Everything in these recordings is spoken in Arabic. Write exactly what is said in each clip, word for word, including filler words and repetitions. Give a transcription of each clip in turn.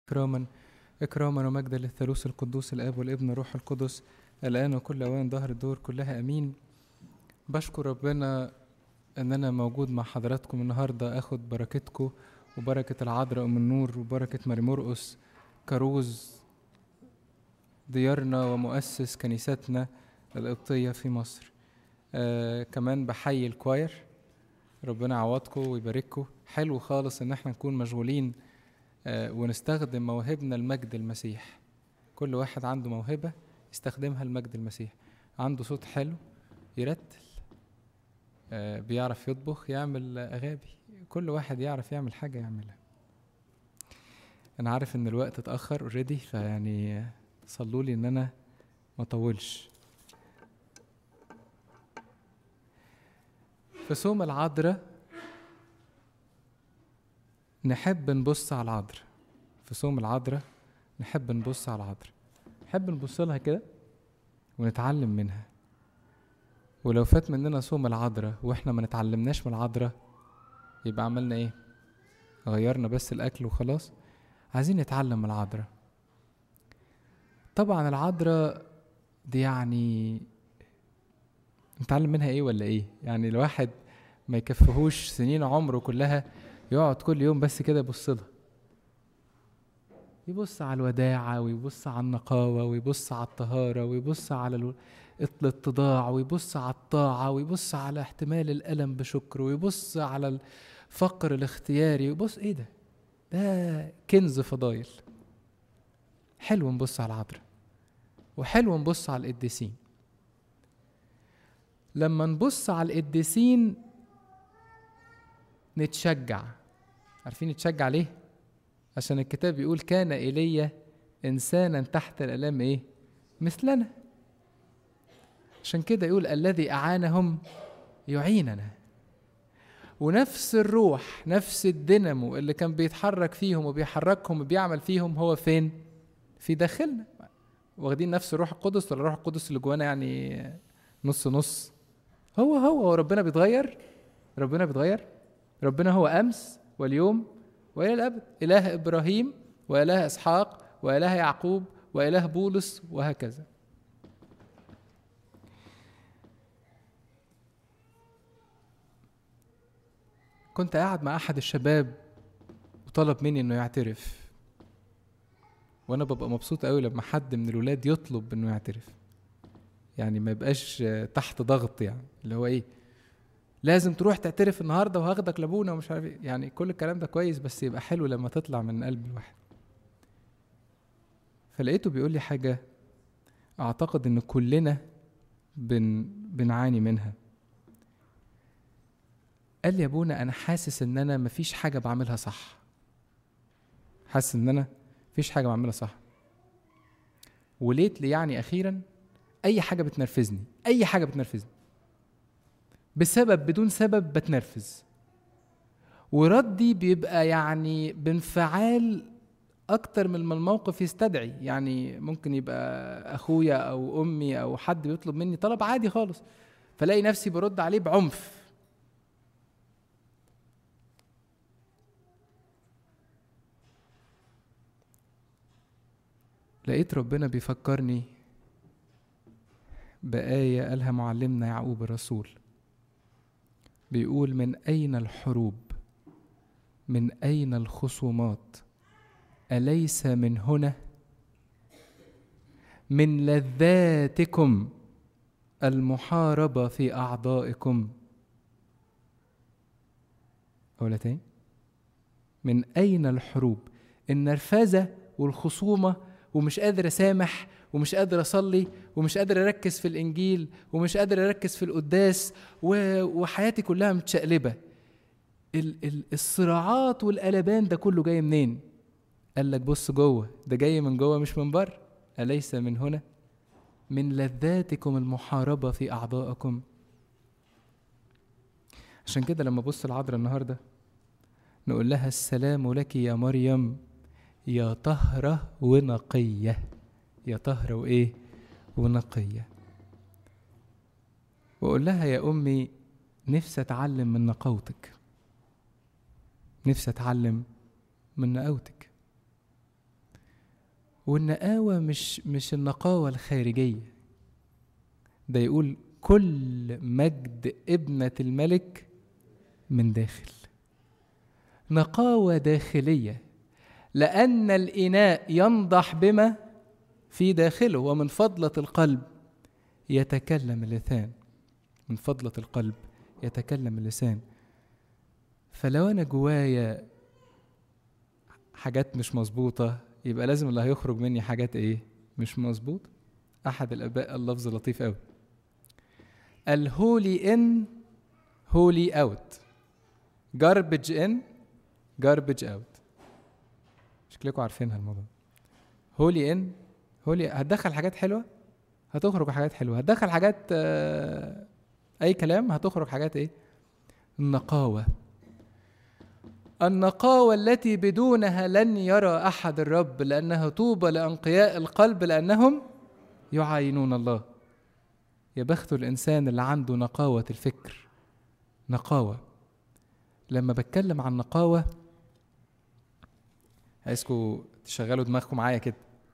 إكراما إكراما ومجدا للثالوث القدوس الآب والابن والروح القدس الآن وكل أوان ظهر الدور كلها أمين. بشكر ربنا إن أنا موجود مع حضراتكم النهاردة، أخد بركتكم وبركة العذراء أم النور وبركة ماري مرقس كروز ديارنا ومؤسس كنيستنا القبطية في مصر. آه كمان بحيي الكواير، ربنا يعوضكم ويبارككم. حلو خالص إن احنا نكون مشغولين آه ونستخدم مواهبنا لمجد المسيح. كل واحد عنده موهبة يستخدمها لمجد المسيح. عنده صوت حلو يرتل، آه بيعرف يطبخ يعمل أغابي، كل واحد يعرف يعمل حاجة يعملها. أنا عارف إن الوقت اتأخر اوريدي، فيعني صلوا لي إن أنا ما طولش. في صوم العذراء نحب نبص على العذراء. في صوم العذراء نحب نبص على العذراء، نحب نبص لها كده ونتعلم منها. ولو فات مننا صوم العذراء واحنا ما نتعلمناش من العذراء يبقى عملنا ايه؟ غيرنا بس الاكل وخلاص. عايزين نتعلم من العذراء. طبعا العذراء دي يعني نتعلم منها ايه ولا ايه؟ يعني الواحد ما يكفهوش سنين عمره كلها يقعد كل يوم بس كده يبص لها، يبص على الوداعة ويبص على النقاوة ويبص على الطهارة ويبص على الاتضاع ويبص على الطاعة ويبص على احتمال الألم بشكر ويبص على الفقر الاختياري ويبص ايه ده؟ ده كنز فضايل. حلو نبص على العذراء وحلو نبص على القديسين. لما نبص على القديسين نتشجع. عارفين نتشجع ليه؟ عشان الكتاب بيقول كان إيليا إنسانا تحت الآلام إيه؟ مثلنا. عشان كده يقول الذي أعانهم يعيننا. ونفس الروح، نفس الدينامو اللي كان بيتحرك فيهم وبيحركهم وبيعمل فيهم هو فين؟ في داخلنا. واخدين نفس الروح القدس ولا الروح القدس اللي جوانا يعني نص نص؟ هو هو وربنا بيتغير. ربنا بيتغير. ربنا هو أمس واليوم وإلى الأبد. إله إبراهيم وإله إسحاق وإله يعقوب وإله بولس وهكذا. كنت قاعد مع أحد الشباب وطلب مني إنه يعترف، وأنا ببقى مبسوط قوي لما حد من الولاد يطلب إنه يعترف، يعني ما يبقاش تحت ضغط، يعني اللي هو إيه لازم تروح تعترف النهارده وهاخدك لابونا ومش عارف ايه. يعني كل الكلام ده كويس، بس يبقى حلو لما تطلع من قلب الواحد. فلقيته بيقول لي حاجه اعتقد ان كلنا بن بنعاني منها. قال لي يا ابونا انا حاسس ان انا مفيش حاجه بعملها صح. حاسس ان انا مفيش حاجه بعملها صح. وليت لي يعني اخيرا اي حاجه بتنرفزني، اي حاجه بتنرفزني بسبب بدون سبب بتنرفز، وردي بيبقى يعني بانفعال اكتر من ما الموقف يستدعي. يعني ممكن يبقى اخويا او امي او حد بيطلب مني طلب عادي خالص، فلاقي نفسي برد عليه بعنف. لقيت ربنا بيفكرني بآية قالها معلمنا يعقوب الرسول، بيقول من أين الحروب؟ من أين الخصومات؟ أليس من هنا؟ من لذاتكم المحاربة في أعضائكم. أولا تاني، من أين الحروب؟ النرفزة والخصومة، ومش قادر أسامح ومش قادر أصلي ومش قادر أركز في الإنجيل ومش قادر أركز في القداس وحياتي كلها متشقلبة. الصراعات والقلبان ده كله جاي منين؟ قال لك بص جوه، ده جاي من جوه مش من بره. أليس من هنا؟ من لذاتكم المحاربة في أعضائكم. عشان كده لما بص العذراء النهاردة نقول لها السلام لك يا مريم يا طهرة ونقية. يا طهرة وإيه؟ ونقية. وأقول لها يا أمي نفسي أتعلم من نقاوتك، نفسي أتعلم من نقاوتك. والنقاوة مش مش النقاوة الخارجية، ده يقول كل مجد ابنة الملك من داخل، نقاوة داخلية، لأن الإناء ينضح بما في داخله، ومن فضلة القلب يتكلم اللسان، من فضلة القلب يتكلم اللسان. فلو أنا جوايا حاجات مش مظبوطة يبقى لازم اللي هيخرج مني حاجات إيه؟ مش مظبوط. أحد الآباء اللفظ لطيف أوي، الهولي إن هولي أوت، garbage in garbage out. شكلكم عارفينها الموضوع. هولي إن هولي، هتدخل حاجات حلوة هتخرج حاجات حلوة، هتدخل حاجات آه أي كلام هتخرج حاجات إيه؟ النقاوة، النقاوة التي بدونها لن يرى أحد الرب، لأنها طوبى لأنقياء القلب لأنهم يعاينون الله. يا بخت الإنسان اللي عنده نقاوة الفكر. نقاوة، لما بتكلم عن نقاوة عايزكم تشغلوا دماغكم معايا كده.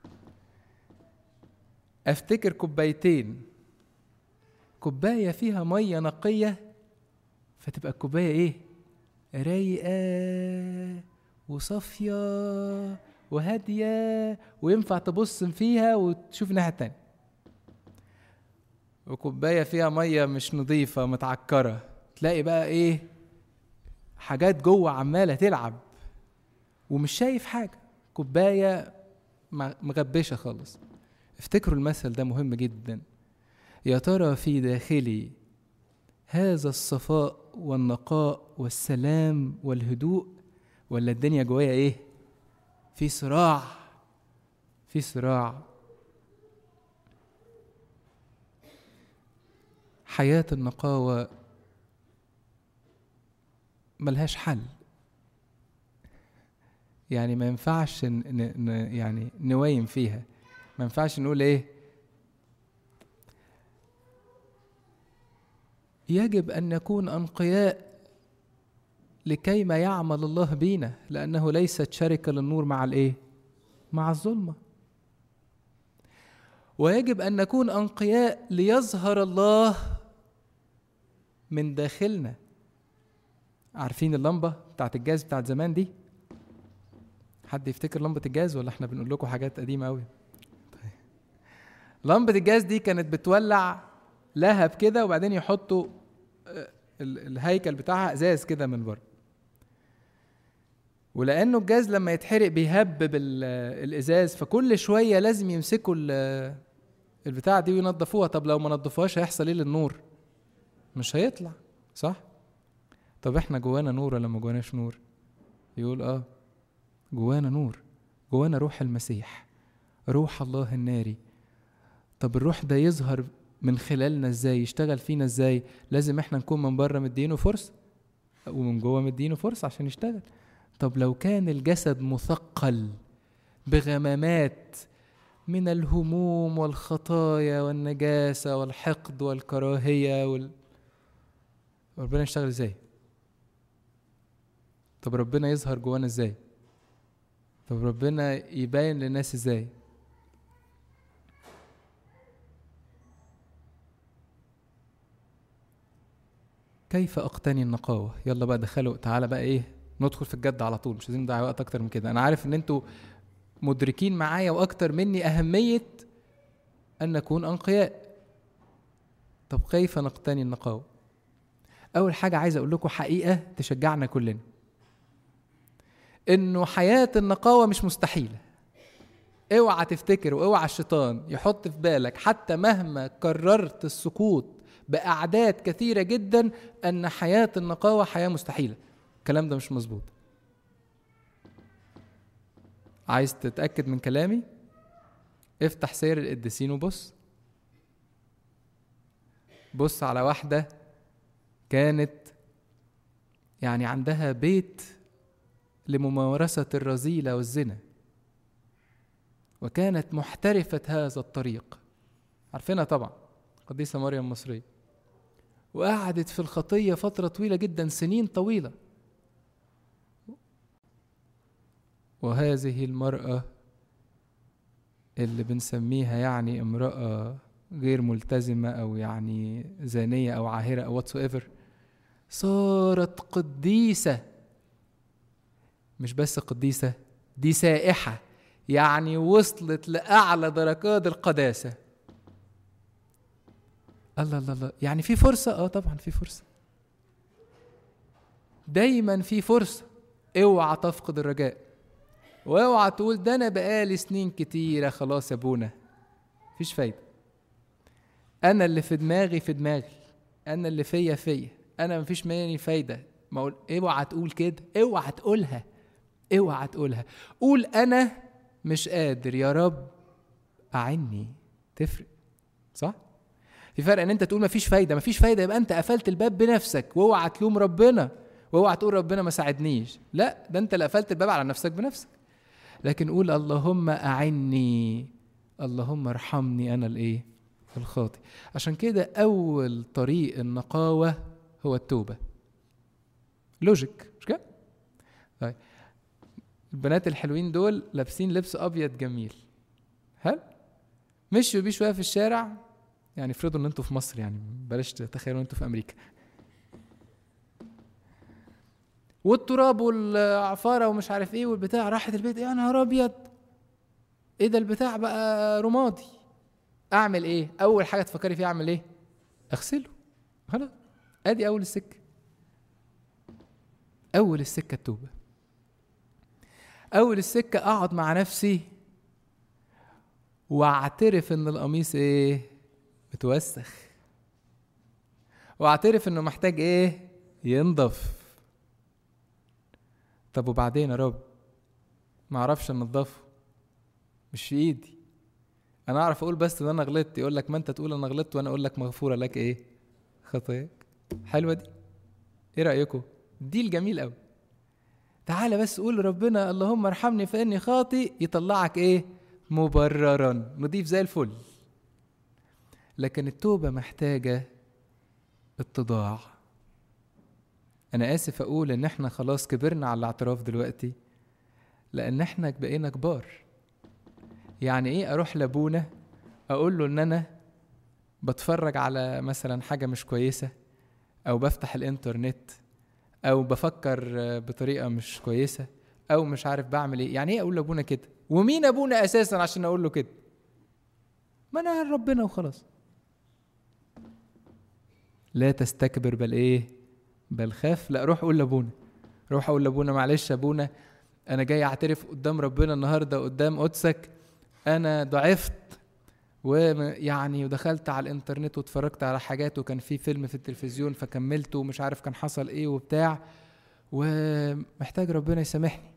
افتكر كوبايتين، كوباية فيها مية نقية فتبقى الكوباية ايه؟ رايقة وصافية وهادية وينفع تبص فيها وتشوف الناحية التانية. وكوباية فيها مية مش نظيفة متعكرة، تلاقي بقى ايه؟ حاجات جوه عمالة تلعب ومش شايف حاجة، كوباية مغبشة خالص. افتكروا المثل ده مهم جدا. يا ترى في داخلي هذا الصفاء والنقاء والسلام والهدوء، ولا الدنيا جوايا ايه؟ في صراع، في صراع. حياة النقاوة ملهاش حل، يعني ما ينفعش ن... ن... يعني نوايم فيها، ما ينفعش نقول ايه؟ يجب أن نكون أنقياء لكي ما يعمل الله بينا، لأنه ليست شركة للنور مع الايه؟ مع الظلمة. ويجب أن نكون أنقياء ليظهر الله من داخلنا. عارفين اللمبة بتاعت الجاز بتاعت زمان دي؟ حد يفتكر لمبة الجاز ولا احنا بنقول لكم حاجات قديمة قوي؟ طيب. لمبة الجاز دي كانت بتولع لهب كده، وبعدين يحطوا الهيكل بتاعها ازاز كده من بره، ولانه الجاز لما يتحرق بيهبب الازاز، فكل شويه لازم يمسكوا البتاعه دي وينظفوها. طب لو ما نظفوهاش هيحصل ايه للنور؟ مش هيطلع، صح؟ طب احنا جوانا نور ولا ما جواناش نور؟ يقول اه جوانا نور، جوانا روح المسيح، روح الله الناري. طب الروح ده يظهر من خلالنا ازاي؟ يشتغل فينا ازاي؟ لازم احنا نكون من بره مدينه فرصه ومن جوه مدينه فرصه عشان يشتغل. طب لو كان الجسد مثقل بغمامات من الهموم والخطايا والنجاسه والحقد والكراهيه وال... ربنا يشتغل ازاي؟ طب ربنا يظهر جوانا ازاي؟ طب ربنا يبين للناس ازاي؟ كيف اقتني النقاوة؟ يلا بقى دخلوا، تعالى بقى ايه، ندخل في الجد على طول، مش عايزين نضيع وقت اكتر من كده. انا عارف ان انتوا مدركين معايا واكتر مني اهمية ان نكون انقياء. طب كيف نقتني النقاوة؟ اول حاجة عايز اقول لكم حقيقة تشجعنا كلنا، انه حياة النقاوة مش مستحيلة. اوعى تفتكر واوعى الشيطان يحط في بالك حتى مهما كررت السقوط بأعداد كثيرة جدا أن حياة النقاوة حياة مستحيلة. الكلام ده مش مظبوط. عايز تتأكد من كلامي؟ افتح سير القديسين وبص. بص على واحدة كانت يعني عندها بيت لممارسة الرذيلة والزنا، وكانت محترفة هذا الطريق، عارفينها طبعا، قديسة مريم المصرية، وقعدت في الخطية فترة طويلة جدا، سنين طويلة. وهذه المرأة اللي بنسميها يعني امرأة غير ملتزمة أو يعني زانية أو عاهرة أو whatsoever، صارت قديسة. مش بس قديسة، دي سائحة، يعني وصلت لأعلى درجات القداسة. الله الله الله، يعني في فرصة؟ اه طبعا في فرصة، دايما في فرصة. اوعى تفقد الرجاء، واوعى تقول ده انا بقالي سنين كتيرة خلاص يا ابونا، مفيش فايدة. انا اللي في دماغي في دماغي، انا اللي فيا فيا، انا مفيش مني فايدة. ما اقول اوعى تقول كده، اوعى تقولها، اوعى تقولها. قول انا مش قادر يا رب اعني. تفرق، صح؟ في فرق ان انت تقول مفيش فايدة مفيش فايدة، يبقى انت قفلت الباب بنفسك، واوعى تلوم ربنا، واوعى تقول ربنا ما ساعدنيش. لا، ده انت اللي قفلت الباب على نفسك بنفسك. لكن قول اللهم اعني، اللهم ارحمني انا الايه الخاطئ. عشان كده اول طريق النقاوة هو التوبة. لوجيك مش كده؟ طيب البنات الحلوين دول لابسين لبس ابيض جميل، هل مشوا بيه شويه في الشارع، يعني افرضوا ان انتوا في مصر، يعني بلاش تتخيلوا ان انتوا في امريكا، والتراب والعفاره ومش عارف ايه والبتاع، راحت البيت يا نهار ابيض، ايه ده البتاع بقى رمادي، اعمل ايه؟ اول حاجه تفكري فيها اعمل ايه؟ اغسله. خلاص، ادي اول السكه، اول السكه التوبه. اول السكه اقعد مع نفسي واعترف ان القميص ايه؟ متوسخ، واعترف انه محتاج ايه؟ ينضف. طب وبعدين يا رب؟ ما اعرفش انضفه، مش في ايدي. انا اعرف اقول بس ان انا غلطت. يقول لك ما انت تقول انا غلطت وانا اقول لك مغفوره لك ايه؟ خطاياك. حلوه دي، ايه رايكم؟ دي الجميل قوي. تعالى بس قول ربنا اللهم ارحمني فاني خاطئ، يطلعك ايه؟ مبررا، نضيف زي الفل. لكن التوبه محتاجه اتضاع. انا اسف اقول ان احنا خلاص كبرنا على الاعتراف دلوقتي، لان احنا بقينا كبار. يعني ايه اروح لابونا اقول له ان انا بتفرج على مثلا حاجه مش كويسه، او بفتح الانترنت، او بفكر بطريقه مش كويسه، او مش عارف بعمل ايه؟ يعني ايه اقول لابونا كده؟ ومين ابونا اساسا عشان اقول له كده؟ ما انا ربنا وخلاص. لا تستكبر بل ايه؟ بل خاف. لا، روح قول لابونا، روح اقول لابونا معلش يا ابونا، انا جاي اعترف قدام ربنا النهارده قدام قدسك، انا ضعفت، ويعني ودخلت على الانترنت واتفرجت على حاجات، وكان في فيلم في التلفزيون فكملته ومش عارف كان حصل ايه وبتاع، ومحتاج ربنا يسامحني.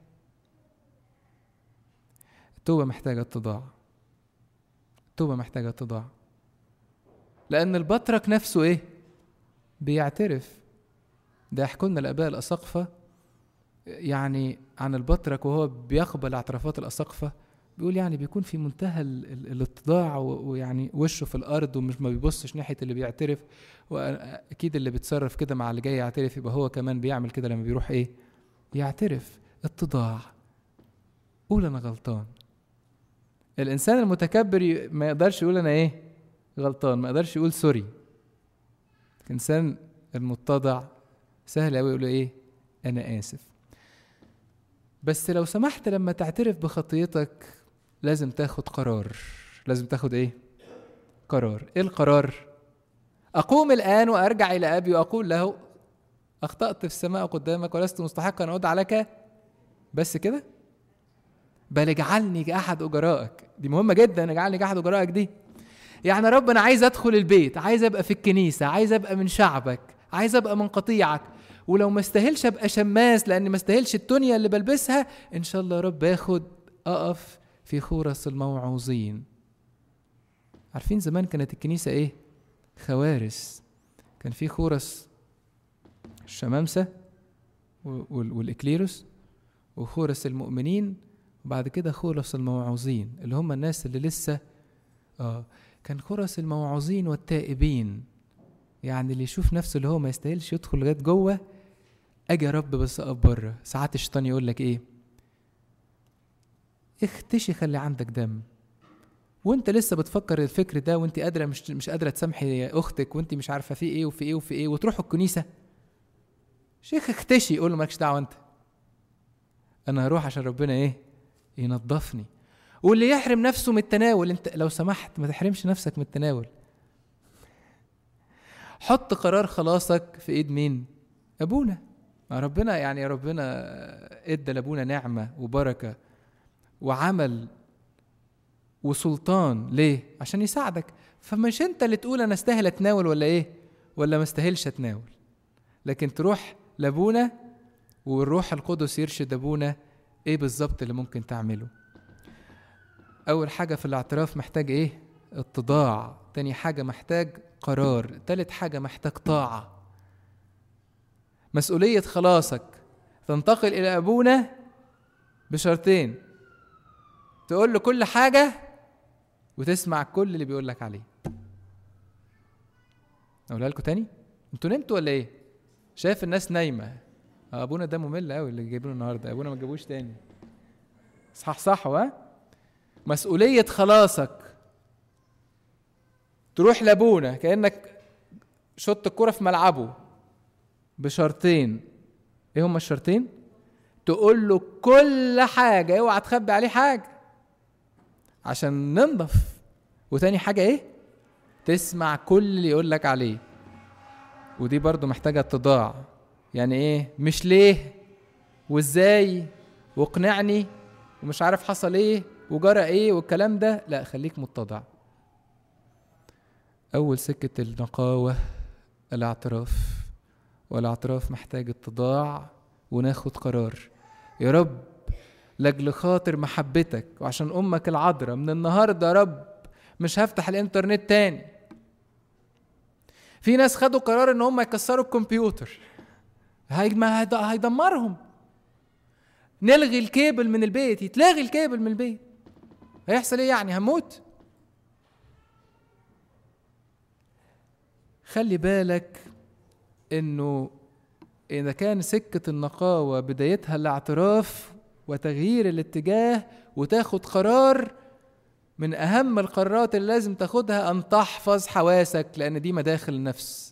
التوبة محتاجة اتضاع، التوبة محتاجة اتضاع، لأن البطرك نفسه ايه؟ بيعترف. ده يحكوا لنا الآباء الأساقفة يعني عن البطرك وهو بيقبل اعترافات الأساقفة، بيقول يعني بيكون في منتهى الاتضاع، ويعني وشه في الأرض ومش ما بيبصش ناحية اللي بيعترف. وأكيد اللي بيتصرف كده مع اللي جاي يعترف يبقى هو كمان بيعمل كده لما بيروح ايه؟ يعترف. اتضاع، قول أنا غلطان. الإنسان المتكبر ما يقدرش يقول أنا ايه؟ غلطان، ما يقدرش يقول سوري. الإنسان المتضع سهل أوي يقول ايه؟ أنا آسف. بس لو سمحت لما تعترف بخطيتك لازم تاخد قرار. لازم تاخد ايه؟ قرار. ايه القرار؟ اقوم الان وارجع الى ابي واقول له اخطأت في السماء قدامك ولست مستحقا ان اودع لك، بس كده؟ بل اجعلني كأحد اجرائك. دي مهمة جدا، اجعلني كأحد اجرائك دي. يعني رب انا عايز ادخل البيت، عايز ابقى في الكنيسة، عايز ابقى من شعبك، عايز ابقى من قطيعك، ولو ما استاهلش ابقى شماس لان ما استاهلش التونيا اللي بلبسها، ان شاء الله يا رب اخد اقف في خورس الموعوظين. عارفين زمان كانت الكنيسة ايه؟ خوارس. كان في خورس الشمامسة والاكليروس، وخورس المؤمنين، وبعد كده خورس الموعوظين اللي هم الناس اللي لسه اه كان خورس الموعوظين والتائبين، يعني اللي يشوف نفسه اللي هو ما يستاهلش يدخل لغايه جوه، اجي يا رب بس اقف بره. ساعات الشيطان يقول لك ايه؟ اختشي، خلي عندك دم، وانت لسه بتفكر الفكر ده، وانت قادره مش مش قادره تسامحي اختك، وانت مش عارفه في ايه وفي ايه وفي ايه، وتروحوا الكنيسه. شيخ اختشي، يقول له مالكش دعوه انت، انا هروح عشان ربنا ايه؟ ينظفني. واللي يحرم نفسه من التناول، انت لو سمحت ما تحرمش نفسك من التناول. حط قرار خلاصك في ايد مين؟ ابونا. ربنا يعني ربنا ادى لابونا نعمه وبركه وعمل وسلطان، ليه؟ عشان يساعدك. فمش انت اللي تقول انا استاهل اتناول ولا ايه ولا ما استاهلش اتناول، لكن تروح لابونا والروح القدس يرشد ابونا ايه بالظبط اللي ممكن تعمله. اول حاجه في الاعتراف محتاج ايه؟ اتضاع. تاني حاجه محتاج قرار. تالت حاجه محتاج طاعه. مسؤوليه خلاصك تنتقل الى ابونا بشرطين: تقول له كل حاجه وتسمع كل اللي بيقول لك عليه. اقولها لكم تاني؟ انتوا نمتوا ولا ايه؟ شايف الناس نايمه. ابونا ده ممل قوي اللي جايبينه النهارده، ابونا ما جابوش تاني. صح صح. ها، مسؤوليه خلاصك تروح لابونا كانك شط الكرة في ملعبه بشرطين. ايه هما الشرطين؟ تقول له كل حاجه، اوعى تخبي عليه حاجه عشان ننضف. وتاني حاجه ايه؟ تسمع كل اللي يقول لك عليه. ودي برضو محتاجه اتضاع. يعني ايه؟ مش ليه وازاي واقنعني ومش عارف حصل ايه وجرى ايه والكلام ده، لا، خليك متضع. اول سكه النقاوه الاعتراف، والاعتراف محتاج اتضاع وناخد قرار. يا رب لاجل خاطر محبتك وعشان امك العذراء من النهارده يا رب مش هفتح الانترنت تاني. في ناس خدوا قرار ان هم يكسروا الكمبيوتر، هيدمرهم. نلغي الكيبل من البيت، يتلغي الكيبل من البيت، هيحصل ايه يعني؟ هموت. خلي بالك انه اذا كان سكة النقاوة بدايتها الاعتراف وتغيير الاتجاه وتاخد قرار، من اهم القرارات اللي لازم تاخدها ان تحفظ حواسك، لان دي مداخل النفس.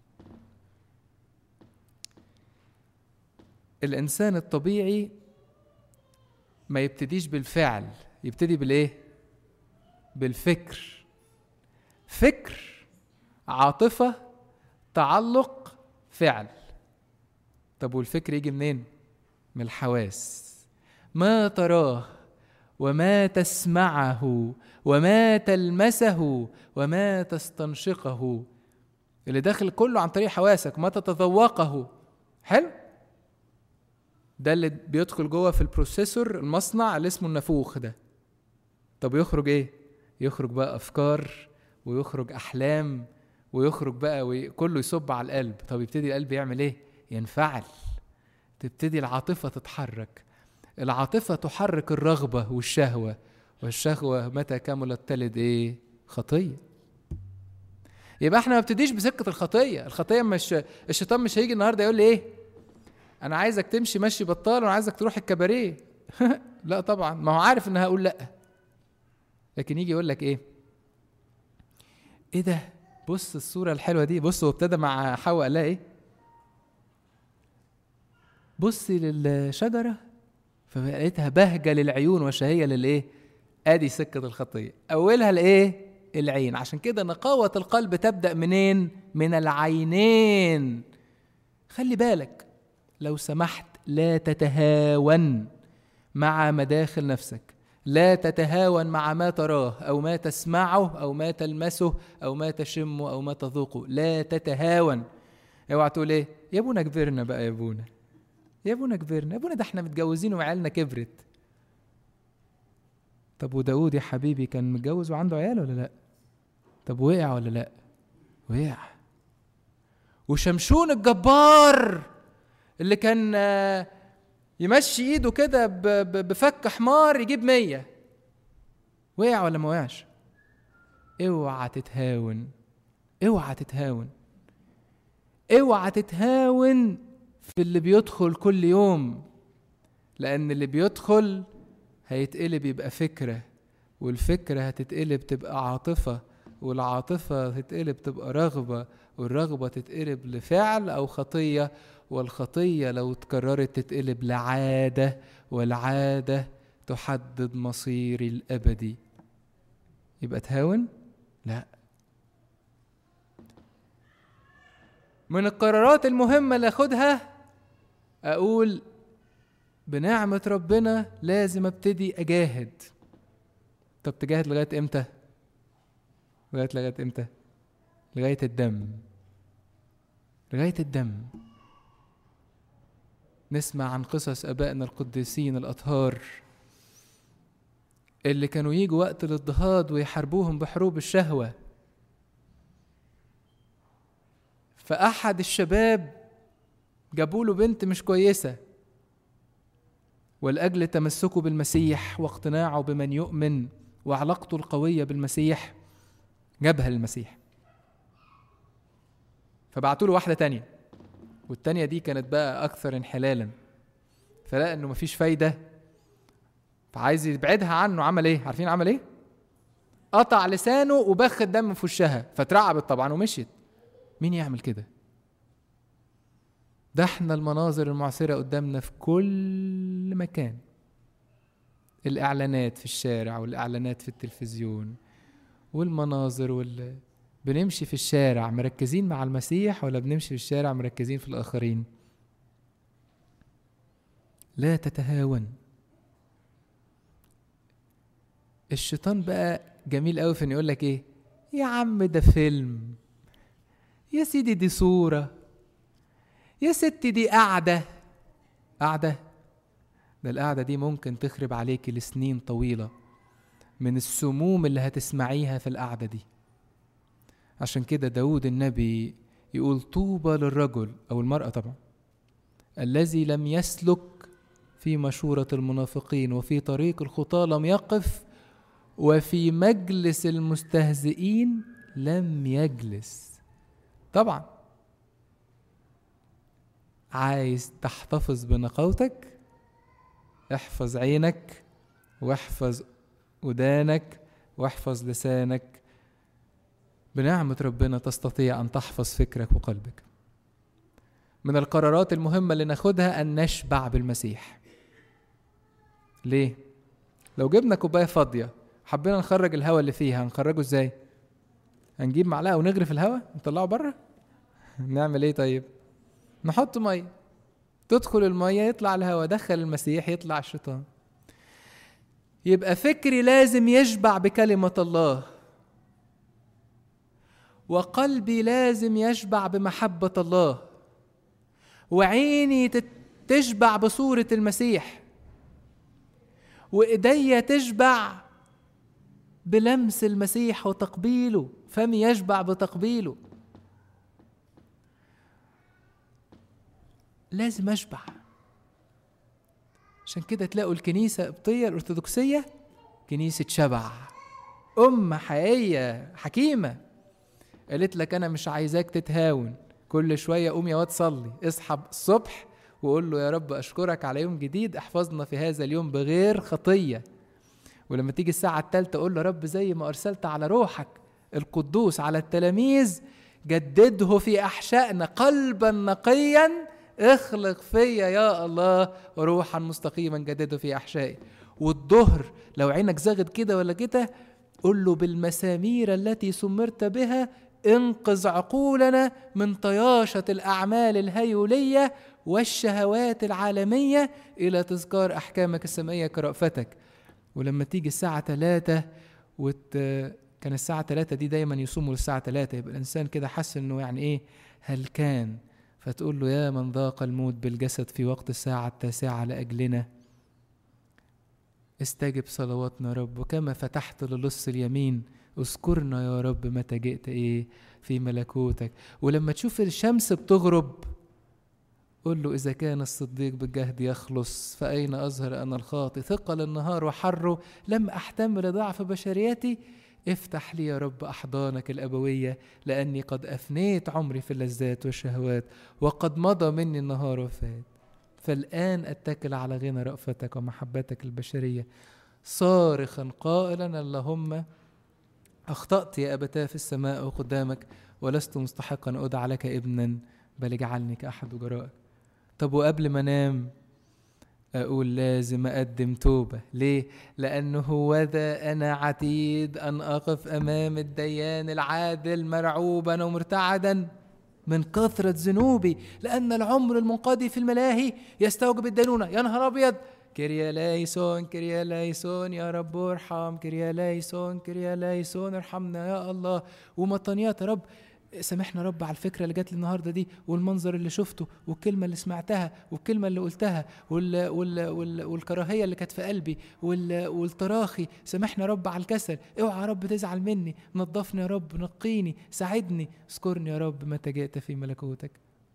الانسان الطبيعي ما يبتديش بالفعل، يبتدي بالايه؟ بالفكر. فكر، عاطفة، تعلق، فعل. طب والفكر يجي منين؟ من الحواس. ما تراه وما تسمعه وما تلمسه وما تستنشقه، اللي داخل كله عن طريق حواسك. ما تتذوقه، حلو، ده اللي بيدخل جوه في البروسيسور المصنع اللي اسمه النافوخ ده. طب يخرج ايه؟ يخرج بقى افكار ويخرج احلام ويخرج بقى وكله يصب على القلب. طب يبتدي القلب يعمل ايه؟ ينفعل. تبتدي العاطفة تتحرك. العاطفة تحرك الرغبة والشهوة، والشهوة متى كملت تلد ايه؟ خطية. يبقى احنا ما بتديش بسكة الخطية. الخطية مش، الشيطان مش هيجي النهاردة يقول لي ايه؟ انا عايزك تمشي مشي بطال وانا عايزك تروح الكباريه. لا طبعا، ما هو عارف ان هقول لا. لكن يجي يقول لك ايه؟ ايه ده؟ بص الصورة الحلوة دي، بص هو ابتدى مع حواء قال لها ايه؟ بصي للشجرة فلقيتها بهجة للعيون وشهية للايه؟ ادي سكة الخطية. اولها الايه؟ العين. عشان كده نقاوة القلب تبدأ منين؟ من العينين. خلي بالك لو سمحت لا تتهاون مع مداخل نفسك، لا تتهاون مع ما تراه أو ما تسمعه أو ما تلمسه أو ما تشمه أو ما تذوقه. لا تتهاون. اوعى تقول ايه؟ يا ابونا كبرنا بقى، يا ابونا يا ابونا كبرنا، يا ابونا ده احنا متجوزين وعيالنا كبرت. طب وداود يا حبيبي كان متجوز وعنده عيال ولا لا؟ طب وقع ولا لا؟ وقع. وشمشون الجبار اللي كان يمشي ايده كده بفك حمار يجيب مية، وقع ولا ما وقعش؟ اوعى تتهاون، اوعى تتهاون، اوعى تتهاون في اللي بيدخل كل يوم، لان اللي بيدخل هيتقلب يبقى فكرة والفكرة هتتقلب تبقى عاطفة، والعاطفة تتقلب تبقى رغبة، والرغبة تتقلب لفعل أو خطية، والخطية لو اتكررت تتقلب لعادة، والعادة تحدد مصيري الأبدي. يبقى تهاون؟ لا. من القرارات المهمة اللي أخدها أقول بنعمة ربنا لازم أبتدي أجاهد. طب تجاهد لغاية إمتى؟ لغاية لغاية إمتى؟ لغاية الدم، لغاية الدم. نسمع عن قصص أبائنا القديسين الأطهار اللي كانوا يجوا وقت الاضطهاد ويحاربوهم بحروب الشهوة. فأحد الشباب جابوا له بنت مش كويسة، ولأجل تمسكه بالمسيح واقتناعه بمن يؤمن وعلاقته القوية بالمسيح جابها للمسيح. فبعتوا له واحدة تانية، والتانية دي كانت بقى أكثر انحلالا، فلقى إنه مفيش فايدة فعايز يبعدها عنه. عمل إيه؟ عارفين عمل إيه؟ قطع لسانه وبخ الدم في وشها، فترعبت طبعا ومشيت. مين يعمل كده؟ ده احنا المناظر المعصرة قدامنا في كل مكان، الإعلانات في الشارع والإعلانات في التلفزيون والمناظر وال... بنمشي في الشارع مركزين مع المسيح ولا بنمشي في الشارع مركزين في الآخرين؟ لا تتهاون. الشيطان بقى جميل قوي في انه يقول لك ايه؟ يا عم ده فيلم، يا سيدي دي صورة، يا ستي دي قعدة. قعدة؟ ده القعدة دي ممكن تخرب عليك لسنين طويلة من السموم اللي هتسمعيها في القعدة دي. عشان كده داود النبي يقول طوبى للرجل أو المرأة طبعا الذي لم يسلك في مشورة المنافقين، وفي طريق الخطاة لم يقف، وفي مجلس المستهزئين لم يجلس. طبعا عايز تحتفظ بنقاوتك، احفظ عينك واحفظ ودانك واحفظ لسانك. بنعمة ربنا تستطيع أن تحفظ فكرك وقلبك. من القرارات المهمة اللي ناخدها أن نشبع بالمسيح. ليه؟ لو جبنا كوباية فاضية حبينا نخرج الهواء اللي فيها، هنخرجه ازاي؟ هنجيب معلقة ونغرف الهواء نطلعه بره؟ نعمل ايه طيب؟ نحط مية، تدخل المية يطلع الهواء، دخل المسيح يطلع الشيطان. يبقى فكري لازم يشبع بكلمة الله، وقلبي لازم يشبع بمحبة الله، وعيني تشبع بصورة المسيح، وإيدي تشبع بلمس المسيح وتقبيله، فمي يشبع بتقبيله. لازم أشبع. عشان كده تلاقوا الكنيسة القبطية الأرثوذكسية كنيسة شبع، أم حقيقية حكيمة قالت لك أنا مش عايزاك تتهاون، كل شوية قوم يا واد صلي، اصحى الصبح وقول له يا رب أشكرك على يوم جديد، احفظنا في هذا اليوم بغير خطية. ولما تيجي الساعة الثالثة قول له رب زي ما أرسلت على روحك القدوس على التلاميذ جدده في أحشائنا قلبا نقيا اخلق فيا يا الله روحا مستقيما جدده في أحشائي. والظهر لو عينك زغد كده ولا كده قل له بالمسامير التي سمرت بها انقذ عقولنا من طياشة الأعمال الهيولية والشهوات العالمية إلى تذكار أحكامك السمائية كرأفتك. ولما تيجي الساعة ثلاثة وت... كان الساعة ثلاثة دي دايما يصوموا للساعة ثلاثة، يبقى الإنسان كده حس إنه يعني إيه هل كان، فتقول له يا من ذاق الموت بالجسد في وقت الساعة التاسعة لأجلنا استجب صلواتنا رب، وكما فتحت للص اليمين اذكرنا يا رب متى جئت إيه في ملكوتك. ولما تشوف الشمس بتغرب قل له إذا كان الصديق بالجهد يخلص فأين أظهر أنا الخاطئ، ثقل النهار وحره لم أحتمل ضعف بشريتي، افتح لي يا رب أحضانك الأبوية لأني قد أفنيت عمري في اللذات والشهوات وقد مضى مني النهار وفات، فالآن أتكل على غنى رأفتك ومحبتك البشرية. صارخا قائلا اللهم أخطأت يا أبتاه في السماء وقدامك، ولست مستحقا أن أدعى لك ابنا، بل اجعلني كأحد أجرائك. طب وقبل ما أنام أقول لازم أقدم توبة. ليه؟ لأنه هو ذا أنا عتيد أن أقف أمام الديان العادل مرعوبا ومرتعدا من كثرة ذنوبي، لأن العمر المنقضي في الملاهي يستوجب الدينونة. يا نهار أبيض، كريا لايسون كريا لايسون يا رب ارحم، كريا لايسون كريا لايسون ارحمنا يا الله. ومطنيات يا رب سامحنا رب على الفكرة اللي جات لي النهاردة دي، والمنظر اللي شفته، والكلمة اللي سمعتها، والكلمة اللي قلتها، وال وال وال والكراهية اللي كانت في قلبي، وال والتراخي. سامحنا رب على الكسل، اوعى يا رب تزعل مني، نظفني يا رب، نقيني، ساعدني، اذكرني يا رب متى جئت في ملكوتك.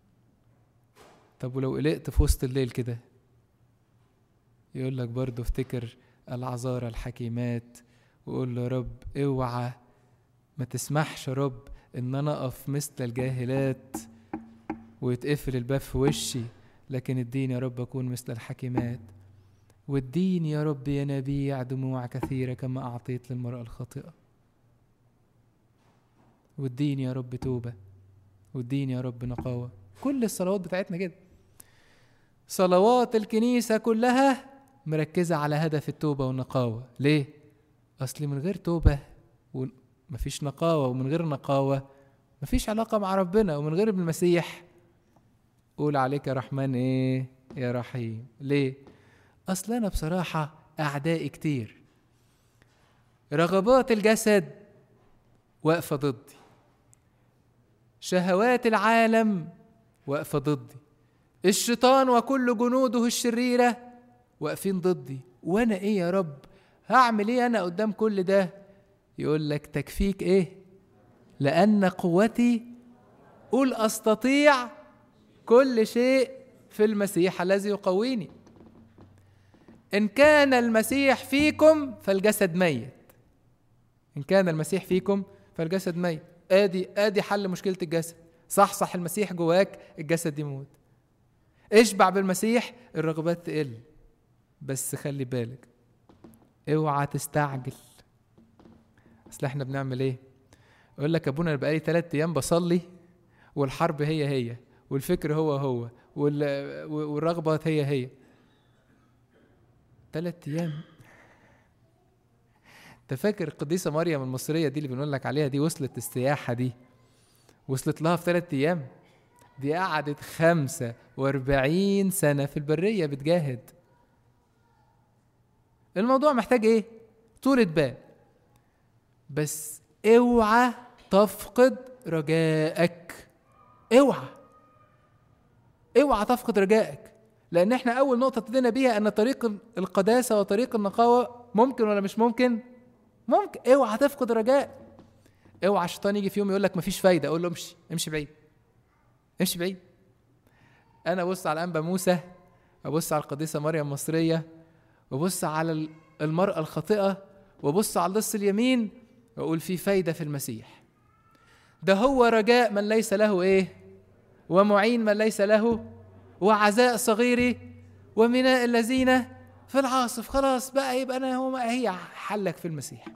طب ولو قلقت في وسط الليل كده، يقول لك برضه افتكر العذارى الحكيمات وقول له يا رب اوعى ما تسمحش يا رب ان انا اقف مثل الجاهلات ويتقفل الباب في وشي، لكن اديني يا رب اكون مثل الحكيمات، واديني يا رب ينابيع دموع كثيرة كما اعطيت للمرأة الخاطئة، واديني يا رب توبة، واديني يا رب نقاوة. كل الصلوات بتاعتنا كده، صلوات الكنيسة كلها مركزة على هدف التوبة والنقاوة. ليه؟ اصل من غير توبة مفيش نقاوة، ومن غير نقاوة مفيش علاقة مع ربنا، ومن غير ابن المسيح قول عليك يا رحمن ايه يا رحيم. ليه؟ اصل انا بصراحة اعدائي كتير، رغبات الجسد واقفة ضدي، شهوات العالم واقفة ضدي، الشيطان وكل جنوده الشريرة واقفين ضدي، وانا ايه يا رب هعمل ايه انا قدام كل ده؟ يقول لك تكفيك ايه؟ لأن قوتي قل أستطيع كل شيء في المسيح الذي يقويني. إن كان المسيح فيكم فالجسد ميت، إن كان المسيح فيكم فالجسد ميت. آدي آدي حل مشكلة الجسد، صح صح المسيح جواك الجسد يموت، اشبع بالمسيح الرغبات تقل. بس خلي بالك اوعى تستعجل. اصل احنا بنعمل ايه؟ يقول لك ابونا انا بقالي ثلاث ايام بصلي والحرب هي هي، والفكر هو هو، والرغبه هي هي. ثلاث ايام؟ انت فاكر القديسه مريم المصريه دي اللي بنقول لك عليها دي وصلت السياحه دي وصلت لها في ثلاث ايام؟ دي قعدت خمسة واربعين سنه في البريه بتجاهد. الموضوع محتاج ايه؟ طولة بال. بس اوعى تفقد رجائك، اوعى اوعى تفقد رجائك، لان احنا اول نقطة ابتدينا بيها ان طريق القداسة وطريق النقاوة ممكن ولا مش ممكن؟ ممكن. اوعى تفقد رجاء. اوعى الشيطان يجي في يوم يقول لك مفيش فايدة، اقول له امشي امشي بعيد امشي بعيد. انا ابص على انبا موسى، ابص على القديسة مريم المصرية، وابص على المرأة الخاطئة، وابص على اللص اليمين، واقول في فايدة في المسيح. ده هو رجاء من ليس له ايه، ومعين من ليس له، وعزاء صغيري ومناء الذين في العاصف. خلاص بقى، يبقى انا هو هي حلك في المسيح.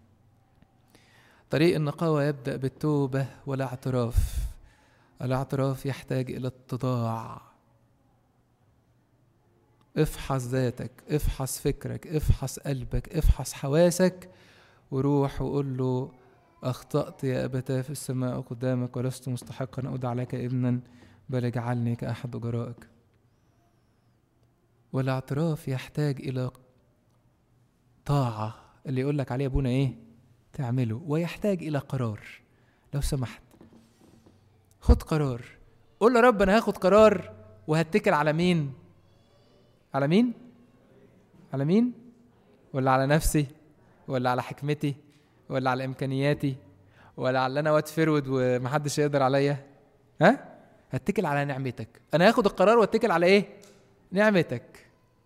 طريق النقاوة يبدأ بالتوبة والاعتراف. الاعتراف يحتاج الى اتضاع. افحص ذاتك، افحص فكرك، افحص قلبك، افحص حواسك، وروح وقول له أخطأت يا أبتاه في السماء قدامك، ولست مستحقا أن أدعى لك ابنا، بل اجعلني كأحد أجرائك. والاعتراف يحتاج إلى طاعة، اللي يقول لك عليه أبونا إيه تعمله، ويحتاج إلى قرار. لو سمحت خد قرار، قول له رب أنا هاخد قرار وهتكل على مين؟ على مين؟ على مين؟ ولا على نفسي؟ ولا على حكمتي؟ ولا على إمكانياتي؟ ولا على أنا واد فرود ومحدش يقدر عليا؟ ها؟ هتكل على نعمتك. أنا هاخد القرار واتكل على إيه؟ نعمتك.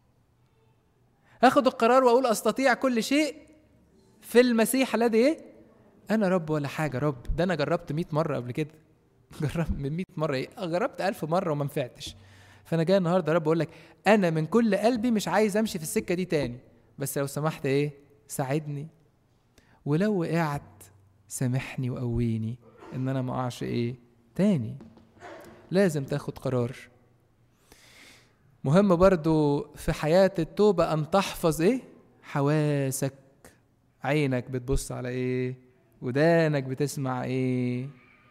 هاخد القرار وأقول أستطيع كل شيء في المسيح الذي إيه؟ أنا رب ولا حاجة. رب ده أنا جربت مئة مرة قبل كده، جربت من مئة مرة إيه؟ جربت ألف مرة وما نفعتش. فأنا جاي النهاردة رب أقول لك أنا من كل قلبي مش عايز أمشي في السكة دي تاني، بس لو سمحت ايه ساعدني، ولو وقعت سامحني وقويني ان انا ما اقعش ايه تاني. لازم تاخد قرار. مهم برضو في حياة التوبة ان تحفظ ايه حواسك. عينك بتبص على ايه، ودانك بتسمع ايه،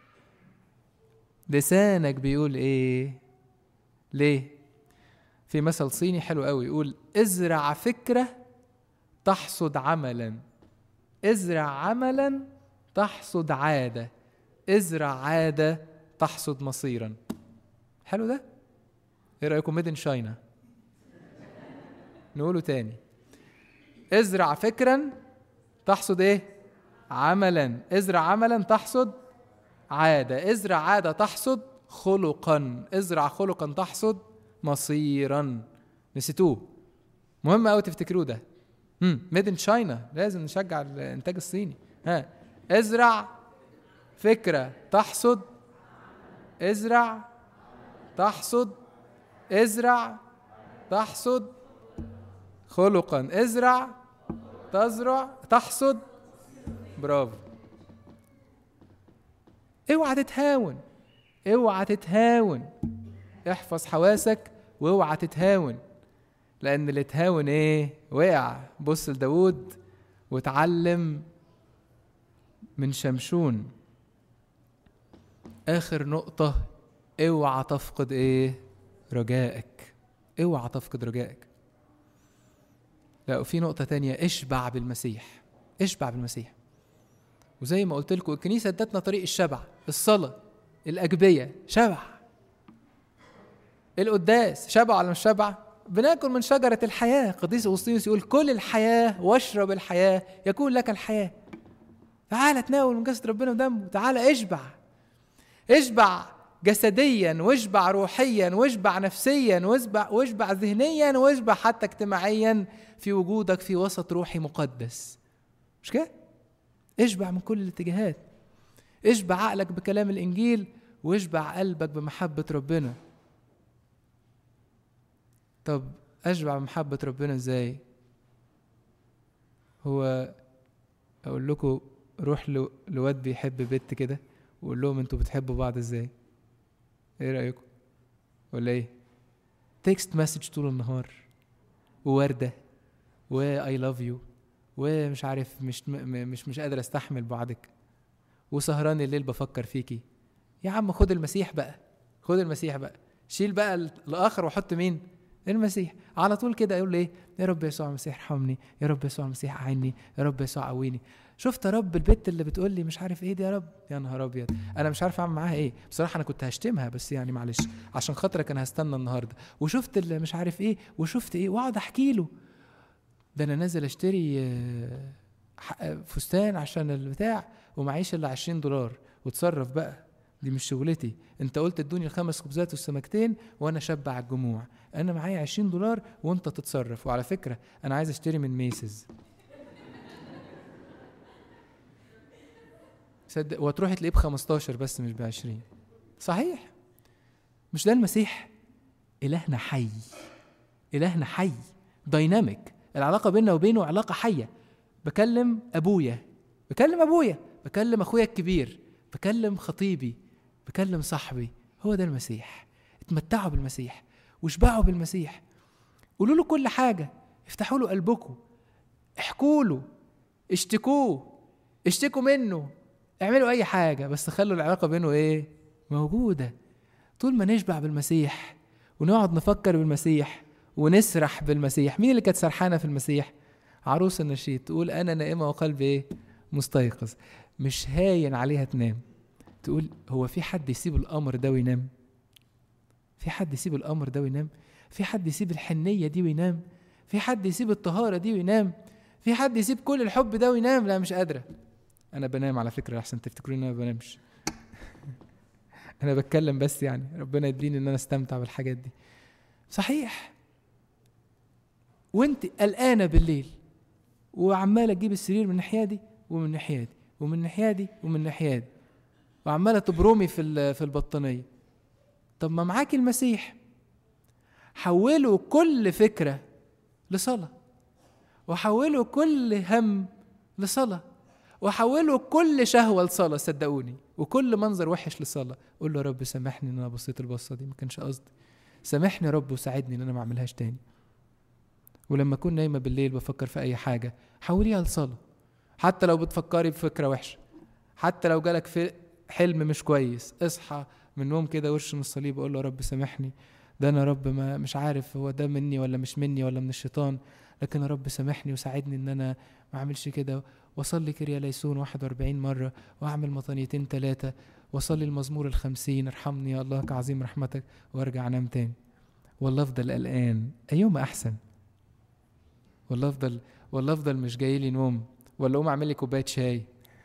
لسانك بيقول ايه. ليه؟ في مثل صيني حلو قوي يقول ازرع فكرة تحصد عملا، ازرع عملا تحصد عادة، ازرع عادة تحصد مصيرا. حلو ده؟ ايه رأيكم؟ ميد ان شاينا. نقوله تاني، ازرع فكرا تحصد ايه عملا، ازرع عملا تحصد عادة، ازرع عادة تحصد خلقا، ازرع خلقا تحصد مصيرا. نسيتوه؟ مهم قوي تفتكروه ده. امم ميد ان شاينا، لازم نشجع الانتاج الصيني. ها، ازرع فكرة تحصد، ازرع تحصد، ازرع تحصد خلقا، ازرع تزرع تحصد. برافو. اوعى تتهاون، اوعى تتهاون، احفظ حواسك واوعى تتهاون، لان اللي تهاون ايه وقع. بص لداود وتعلم من شمشون. اخر نقطة، اوعى تفقد ايه رجائك، اوعى تفقد رجائك. لا، وفي نقطة تانية، اشبع بالمسيح، اشبع بالمسيح. وزي ما قلت لكم الكنيسة ادتنا طريق الشبع، الصلاة، الأجبية، شبع. القداس شبع ولا مش شبع؟ بناكل من شجرة الحياة. قديس أغسطينوس يقول كل الحياة واشرب الحياة يكون لك الحياة. تعال تناول من جسد ربنا ودمه، تعال اشبع، اشبع جسديا واشبع روحيا واشبع نفسيا واشبع, واشبع ذهنيا واشبع حتى اجتماعيا في وجودك في وسط روحي مقدس. مش كده؟ اشبع من كل الاتجاهات. اشبع عقلك بكلام الإنجيل واشبع قلبك بمحبة ربنا. طب اشبع بمحبة ربنا ازاي؟ هو اقول لكم روح لواد بيحب بنت كده وقول لهم انتوا بتحبوا بعض ازاي؟ ايه رأيكم؟ ولا ايه؟ تكست مسج طول النهار ووردة و I love you ومش عارف مش مش مش قادر استحمل بعدك وسهران الليل بفكر فيكي. يا عم خد المسيح بقى، خد المسيح بقى، شيل بقى الآخر وحط مين؟ المسيح. على طول كده يقول ايه؟ يا رب يسوع المسيح ارحمني، يا رب يسوع المسيح اعني، يا رب يسوع قويني. شفت يا رب البت اللي بتقول لي مش عارف ايه دي، يا رب يا نهار ابيض انا مش عارف اعمل معاها ايه بصراحه. انا كنت هشتمها بس يعني معلش عشان خاطرك انا هستنى النهارده. وشفت اللي مش عارف ايه وشفت ايه، واقعد احكي له ده انا نازل اشتري فستان عشان البتاع ومعيش الا عشرين دولار وتصرف بقى، دي مش شغلتي. انت قلت ادوني الخمس خبزات والسمكتين وانا شبع الجموع، انا معايا عشرين دولار وانت تتصرف. وعلى فكره انا عايز اشتري من ميسز صدق، وتروح تلاقيه بخمستاشر بس مش بعشرين. صحيح؟ مش ده المسيح؟ إلهنا حي، إلهنا حي دايناميك. العلاقة بيننا وبينه علاقة حية. بكلم أبويا، بكلم أبويا، بكلم أخويا الكبير، بكلم خطيبي، بكلم صاحبي. هو ده المسيح. اتمتعوا بالمسيح واشبعوا بالمسيح. قولوا له كل حاجة، افتحوا له قلبكم، احكوا له، اشتكوه، اشتكوا منه، اعملوا اي حاجة بس خلوا العلاقة بينه ايه موجودة. طول ما نشبع بالمسيح ونقعد نفكر بالمسيح ونسرح بالمسيح. مين اللي كانت سرحانة في المسيح؟ عروس النشيد تقول انا نائمة وقلبي ايه مستيقظ. مش هاين عليها تنام. تقول هو في حد يسيب الامر ده وينام؟ في حد يسيب الامر ده وينام؟ في حد يسيب الحنية دي وينام؟ في حد يسيب الطهارة دي وينام؟ في حد يسيب كل الحب ده وينام؟ لا مش قادرة. انا بنام على فكرة احسن تفتكرون ان انا بنامش انا بتكلم بس يعني ربنا يديني ان انا استمتع بالحاجات دي. صحيح. وانت قلقانة بالليل وعمالة تجيب السرير من الناحية دي ومن الناحية دي ومن الناحية دي ومن الناحية دي وعمالة تبرمي في في البطانية. طب ما معاك المسيح، حولوا كل فكرة لصلاة وحولوا كل هم لصلاة، وحولوا كل شهوة لصلاة صدقوني، وكل منظر وحش لصلاة. قول له يا رب سامحني ان انا بصيت البصة دي، ما كانش قصدي، سامحني يا رب وساعدني ان انا ما اعملهاش تاني. ولما اكون نايمة بالليل بفكر في اي حاجة حوليها لصلاة، حتى لو بتفكري بفكرة وحشة، حتى لو جالك في حلم مش كويس، اصحى من النوم كده وش من الصليب وقول له يا رب سامحني، ده انا رب ما مش عارف هو ده مني ولا مش مني ولا من الشيطان، لكن يا رب سامحني وساعدني ان انا ما اعملش كده. واصلي كريا ليسون واحد واربعين مرة، واعمل مطانيتين ثلاثة، واصلي المزمور الخمسين ارحمني يا الله كعظيم رحمتك، وارجع انام تاني. والله افضل قلقان ايوم احسن، والله افضل والله افضل مش جاي لي نوم، ولا اقوم اعمل لي كوبايه شاي.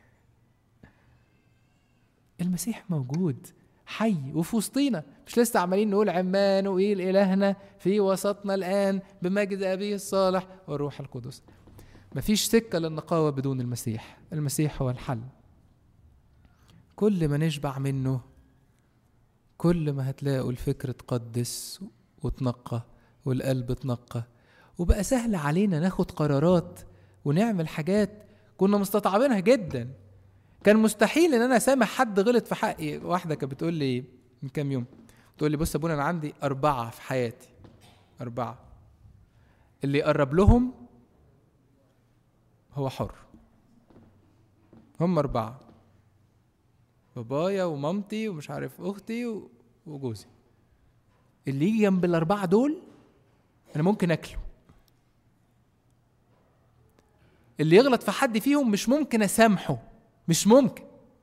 المسيح موجود حي وفي وسطينا، مش لسه عمالين نقول عمان وإيل إلهنا في وسطنا الآن بمجد أبيه الصالح والروح القدس. مفيش سكة للنقاوة بدون المسيح، المسيح هو الحل. كل ما نشبع منه كل ما هتلاقوا الفكر تقدس وتنقى والقلب تنقى، وبقى سهل علينا ناخد قرارات ونعمل حاجات كنا مستطعبينها جدا. كان مستحيل ان انا اسامح حد غلط في حقي. واحده كانت بتقول لي من كام يوم، بتقول لي بص يا ابونا انا عندي اربعه في حياتي، اربعه اللي يقرب لهم هو حر، هم اربعه، بابايا ومامتي ومش عارف اختي وجوزي، اللي يجي جنب الاربعه دول انا ممكن اكله، اللي يغلط في حد فيهم مش ممكن اسامحه، مش ممكن.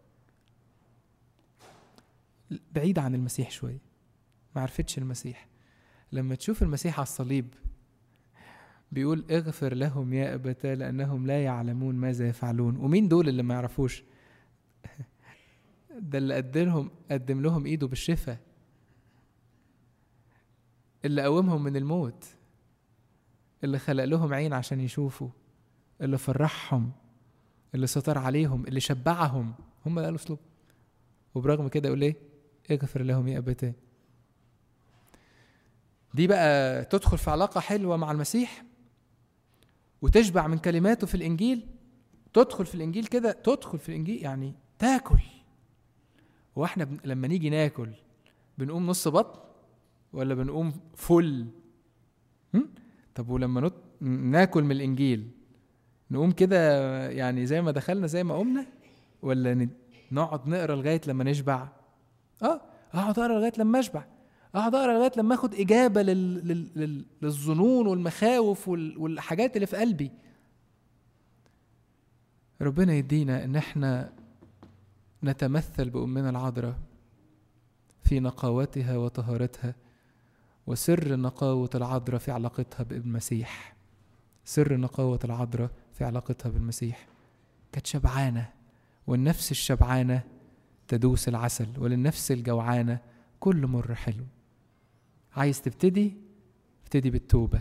بعيد عن المسيح شوية، ما عرفتش المسيح. لما تشوف المسيح على الصليب بيقول اغفر لهم يا أبتاه لأنهم لا يعلمون ماذا يفعلون. ومين دول اللي ما يعرفوش؟ ده اللي قدم قدم لهم ايده بالشفاء، اللي قومهم من الموت، اللي خلق لهم عين عشان يشوفوا، اللي فرحهم، اللي ستر عليهم، اللي شبعهم، هم اللي قالوا اسلوب. وبرغم كده يقول ايه؟ اغفر لهم يا أبتاه. دي بقى تدخل في علاقة حلوة مع المسيح وتشبع من كلماته في الإنجيل، تدخل في الإنجيل كده، تدخل في الإنجيل يعني تاكل. واحنا بن... لما نيجي ناكل بنقوم نص بطن ولا بنقوم فل؟ طب ولما نط... ناكل من الإنجيل نقوم كده يعني زي ما دخلنا زي ما قمنا، ولا ن... نقعد نقرأ لغاية لما نشبع؟ اه اقعد اقرأ لغاية لما اشبع، اقعد اقرأ لغاية لما اخد إجابة لل... لل... لل... للظنون والمخاوف وال... والحاجات اللي في قلبي. ربنا يدينا ان احنا نتمثل بأمنا العذراء في نقاوتها وطهارتها، وسر نقاوة العذراء في علاقتها بالمسيح، سر نقاوة العذراء في علاقتها بالمسيح. كانت شبعانة، والنفس الشبعانة تدوس العسل، وللنفس الجوعانة كل مر حلو. عايز تبتدي؟ ابتدي بالتوبة.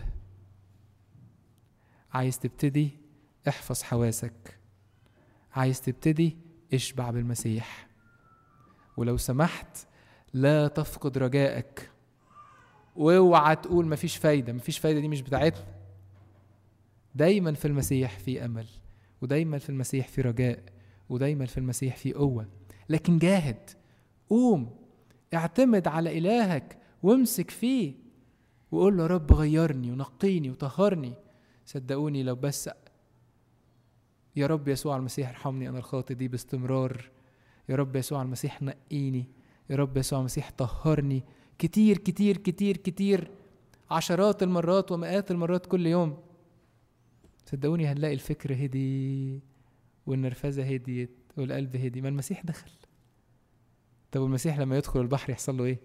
عايز تبتدي؟ احفظ حواسك. عايز تبتدي؟ اشبع بالمسيح. ولو سمحت لا تفقد رجائك، واوعى تقول مفيش فايدة. مفيش فايدة دي مش بتاعتنا. دايما في المسيح في أمل، ودايما في المسيح في رجاء، ودايما في المسيح في قوة. لكن جاهد، قوم اعتمد على إلهك وامسك فيه وقول له رب غيرني ونقيني وطهرني. صدقوني لو بس يا رب يسوع المسيح ارحمني أنا الخاطئ دي باستمرار، يا رب يسوع المسيح نقيني، يا رب يسوع المسيح طهرني كتير كتير كتير كتير، عشرات المرات ومئات المرات كل يوم، صدقوني هنلاقي الفكر هدي والنرفزة هديت والقلب هدي. ما المسيح دخل. طب المسيح لما يدخل البحر يحصل له ايه؟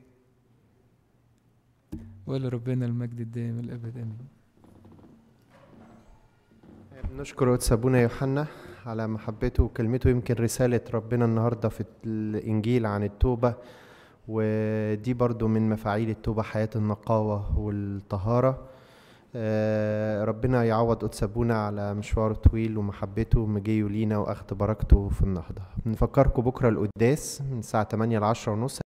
وقال ربنا المجد الدائم الأبد آمين. نشكر قدس أبونا يوحنا على محبته وكلمته. يمكن رسالة ربنا النهاردة في الإنجيل عن التوبة، ودي برضو من مفاعيل التوبة حياة النقاوة والطهارة. ربنا يعوض قدس أبونا على مشواره طويل ومحبته ومجيه لينا وأخذ بركته في النهضة. نفكركم بكرة القداس من الساعة ثمانية لعشرة ونص.